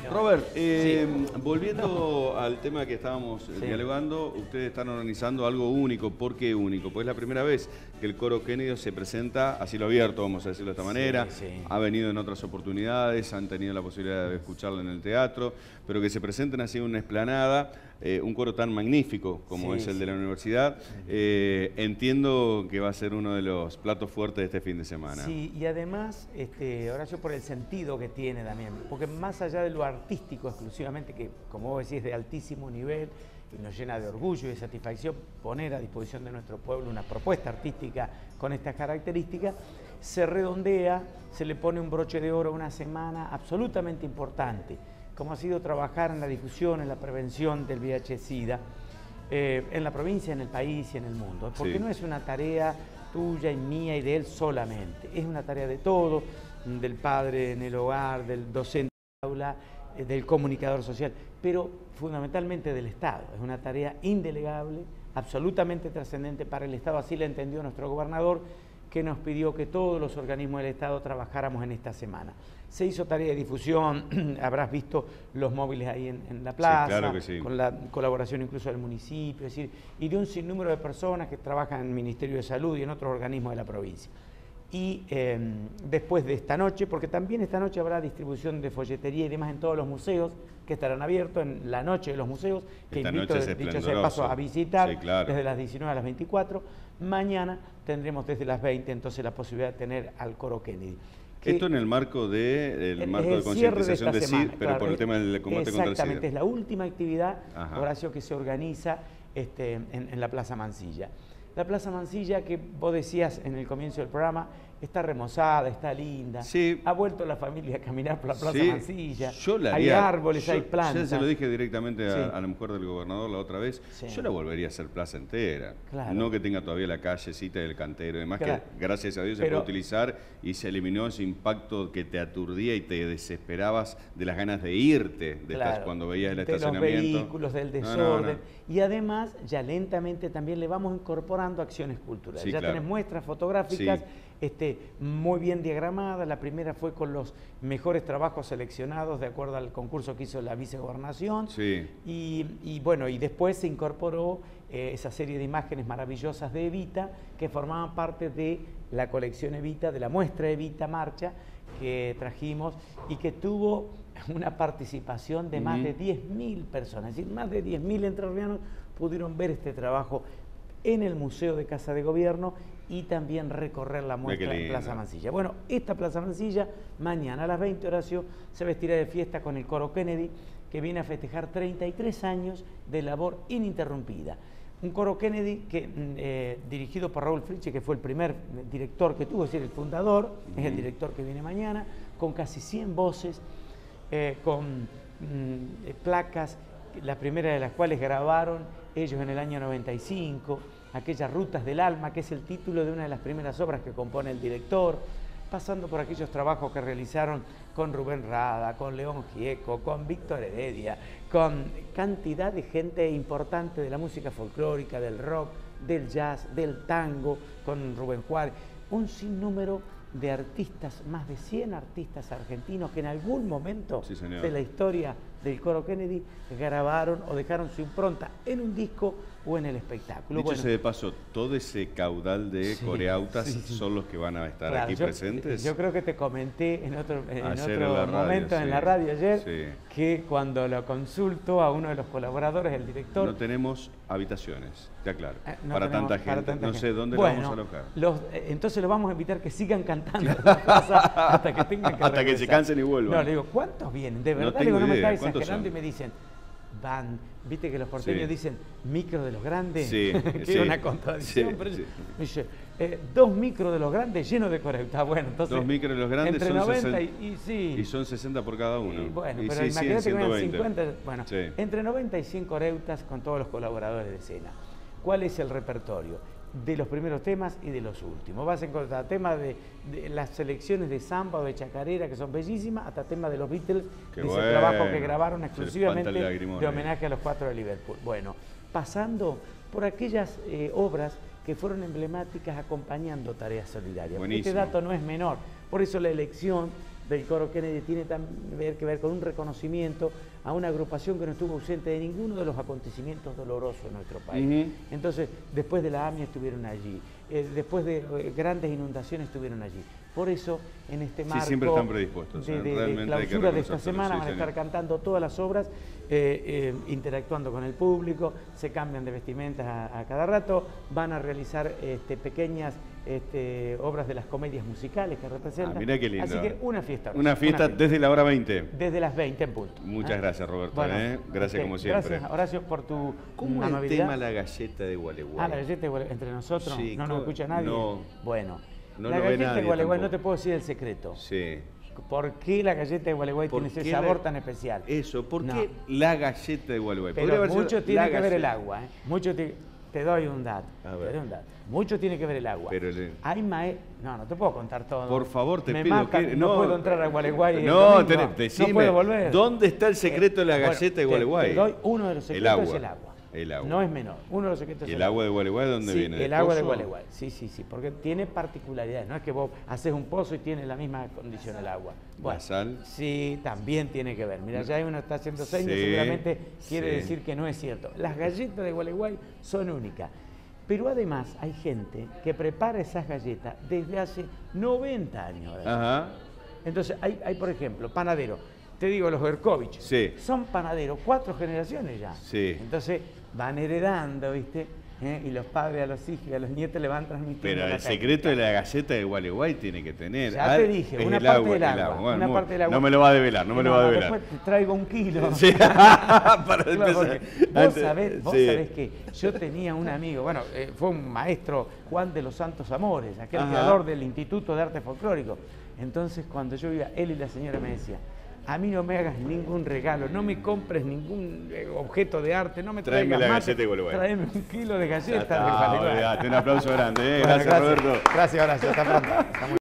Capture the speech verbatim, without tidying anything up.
Robert, eh, sí. volviendo no. al tema que estábamos sí. dialogando, ustedes están organizando algo único. ¿Por qué único? Pues es la primera vez que el Coro Kennedy se presenta a cielo abierto, vamos a decirlo de esta manera. Sí, sí. Ha venido en otras oportunidades, han tenido la posibilidad de escucharlo en el teatro, pero que se presenten así en una explanada, eh, un coro tan magnífico como sí, es el sí. de la universidad, eh, entiendo que va a ser uno de los platos fuertes de este fin de semana. Sí, y además, este, Horacio, por el sentido que tiene también, porque más allá de lo artístico exclusivamente, que como vos decís, de altísimo nivel, y nos llena de orgullo y de satisfacción poner a disposición de nuestro pueblo una propuesta artística con estas características, se redondea, se le pone un broche de oro a una semana absolutamente importante, como ha sido trabajar en la difusión, en la prevención del V I H SIDA, eh, en la provincia, en el país y en el mundo, porque sí. no es una tarea tuya y mía y de él solamente, es una tarea de todo, del padre en el hogar, del docente en el aula, del comunicador social, pero fundamentalmente del Estado. Es una tarea indelegable, absolutamente trascendente para el Estado, así la entendió nuestro gobernador, que nos pidió que todos los organismos del Estado trabajáramos en esta semana. Se hizo tarea de difusión, habrás visto los móviles ahí en, en la plaza, sí, claro que sí. con la colaboración incluso del municipio, es decir, y de un sinnúmero de personas que trabajan en el Ministerio de Salud y en otros organismos de la provincia. Y eh, después de esta noche, porque también esta noche habrá distribución de folletería y demás en todos los museos que estarán abiertos en la noche de los museos, que esta invito, noche es dicho sea de paso, a visitar, sí, claro. desde las diecinueve a las veinticuatro. Mañana tendremos desde las veinte entonces la posibilidad de tener al Coro Kennedy. Esto en el marco de, el marco de concientización de, de S I D, pero claro, por el tema del combate contra el SIDA. Exactamente, es la última actividad, Ajá. Horacio, que se organiza este, en, en la Plaza Mansilla. La Plaza Mansilla, que vos decías en el comienzo del programa, está remozada, está linda. Sí. Ha vuelto la familia a caminar por la Plaza sí. Mansilla. Yo la haría, hay árboles, yo, hay plantas. Ya se lo dije directamente a, sí. a la mujer del gobernador la otra vez. Sí. Yo la volvería a hacer plaza entera. Claro. No que tenga todavía la callecita del cantero y demás, claro. que gracias a Dios Pero, se puede utilizar y se eliminó ese impacto que te aturdía y te desesperabas de las ganas de irte de claro. estas, cuando veías el de estacionamiento. Los vehículos, del desorden. No, no, no. Y además, ya lentamente también le vamos incorporando acciones culturales. Sí, ya claro. tenés muestras fotográficas. Sí. Este, muy bien diagramadas. La primera fue con los mejores trabajos seleccionados de acuerdo al concurso que hizo la vicegobernación. Sí. Y, y bueno, y después se incorporó eh, esa serie de imágenes maravillosas de Evita que formaban parte de la colección Evita, de la muestra Evita Marcha que trajimos y que tuvo una participación de más uh-huh. de diez mil personas. Es decir, más de diez mil entrerrianos pudieron ver este trabajo en el Museo de Casa de Gobierno y también recorrer la muestra en Plaza Mansilla. Bueno, esta Plaza Mansilla, mañana a las veinte, Horacio, se vestirá de fiesta con el Coro Kennedy, que viene a festejar treinta y tres años de labor ininterrumpida. Un Coro Kennedy que, eh, dirigido por Raúl Friche, que fue el primer director que tuvo, es decir, el fundador, uh-huh. es el director que viene mañana, con casi cien voces, eh, con mm, placas, la primera de las cuales grabaron ellos en el año noventa y cinco, aquellas Rutas del Alma, que es el título de una de las primeras obras que compone el director, pasando por aquellos trabajos que realizaron con Rubén Rada, con León Gieco, con Víctor Heredia, con cantidad de gente importante de la música folclórica, del rock, del jazz, del tango, con Rubén Juárez, un sinnúmero de artistas, más de cien artistas argentinos que en algún momento sí, de la historia del Coro Kennedy grabaron o dejaron su impronta en un disco o en el espectáculo. Dicho bueno, sea de paso, todo ese caudal de sí, coreautas sí, sí. son los que van a estar claro, aquí yo, presentes. Yo creo que te comenté en otro, en otro en la momento radio, en sí, la radio ayer sí. que cuando lo consulto a uno de los colaboradores, el director... No tenemos habitaciones, te aclaro, eh, no para, tenemos, tanta gente, para tanta no gente. sé dónde bueno, la vamos a alojar. Los, eh, entonces los vamos a invitar que sigan cantando en la casa hasta que tengan que Hasta regresar. que se cansen y vuelvan. No, le digo, ¿cuántos vienen? De verdad, no, le digo, no me está idea. exagerando y me dicen... Van, viste que los porteños sí. dicen micro de los grandes, sí, que sí, es una contradicción, sí, pero sí. me dice, eh, dos micros de los grandes llenos de coreuta. Bueno, entonces. Dos micros de los grandes entre son noventa sesenta, y, y, sí. y son sesenta por cada uno. Y bueno, y pero sí, imagínate sí, que eran cincuenta. Bueno, sí. entre noventa y cien coreutas con todos los colaboradores de escena. ¿Cuál es el repertorio? De los primeros temas y de los últimos. Vas a encontrar temas de, de las selecciones de samba o de chacarera que son bellísimas, hasta temas de los Beatles, Qué de bueno. ese trabajo que grabaron exclusivamente de eh. homenaje a los cuatro de Liverpool. Bueno, pasando por aquellas eh, obras que fueron emblemáticas acompañando tareas solidarias. Este dato no es menor, por eso la elección del Coro Kennedy tiene también que ver con un reconocimiento a una agrupación que no estuvo ausente de ninguno de los acontecimientos dolorosos en nuestro país. Uh-huh. Entonces, después de la AMIA estuvieron allí, eh, después de eh, grandes inundaciones estuvieron allí. Por eso, en este marco sí, siempre están predispuestos, de, de, de clausura de esta semana sí, van a estar cantando todas las obras, eh, eh, interactuando con el público, se cambian de vestimentas a, a cada rato, van a realizar este, pequeñas este, obras de las comedias musicales que representan. Ah, mirá qué lindo. Así que una fiesta. Una fiesta, una fiesta desde la hora veinte. Desde las veinte en punto. Muchas ¿eh? gracias, Roberto. Bueno, ¿eh? Gracias okay. como siempre. Gracias, Horacio, por tu ¿Cómo es el tema la galleta de Gualeguay? Ah, la galleta de Gualeguay. ¿Entre nosotros? Sí, ¿No nos escucha nadie? No. Bueno. No la lo galleta ve nadie de Gualeguay, tampoco. no te puedo decir el secreto. Sí. ¿Por qué la galleta de Gualeguay tiene ese sabor la... tan especial? Eso, ¿por no. qué la galleta de Gualeguay? Pero mucho tiene que ver el agua. ¿eh? Mucho te... te doy un dato. A ver. Te doy un dato. Mucho tiene que ver el agua. Pero el... Hay mae... No, no te puedo contar todo. Por favor, te Me pido matan, que... No, no puedo entrar a Gualeguay. No, tenés, decime, no puedo volver. ¿Dónde está el secreto eh, de la galleta bueno, de Gualeguay? Te, te doy uno de los secretos, el agua. es el agua. El agua. No es menor. Uno de los secretos ¿Y es el agua de Gualeguay de dónde sí, viene? El agua de Gualeguay. Sí, sí, sí. Porque tiene particularidades. No es que vos haces un pozo y tiene la misma condición el agua. Bueno, ¿la sal? Sí, también tiene que ver. Mira, ya uno está haciendo señas, sí, seguramente quiere sí. decir que no es cierto. Las galletas de Gualeguay son únicas. Pero además hay gente que prepara esas galletas desde hace noventa años. Ajá. Entonces, hay, hay, por ejemplo, panaderos. Te digo, los Berkovich. Sí. Son panaderos, cuatro generaciones ya. Sí. Entonces, van heredando, ¿viste? ¿Eh? Y los padres a los hijos y a los nietos le van transmitiendo. Pero la el secreto de la galleta de Gualeguay tiene que tener. Ya te dije, una parte agua, del agua. agua. Bueno, una muy, parte del agua. No me lo va a develar, no me no, lo va a develar. Después te traigo un kilo. Sí. Para claro, empezar. Vos, sabés, vos sí. sabés que yo tenía un amigo, bueno, eh, fue un maestro, Juan de los Santos Amores, aquel Ajá. creador del Instituto de Arte Folclórico. Entonces, cuando yo iba, él y la señora me decían, a mí no me hagas ningún regalo, no me compres ningún eh, objeto de arte, no me traigas Tráeme la mate, galleta de Gualeguay. Tráeme un kilo de galletas Ah, de Gualeguay. Un aplauso grande, ¿eh? Bueno, gracias, gracias, Roberto. Gracias, Horacio, hasta pronto.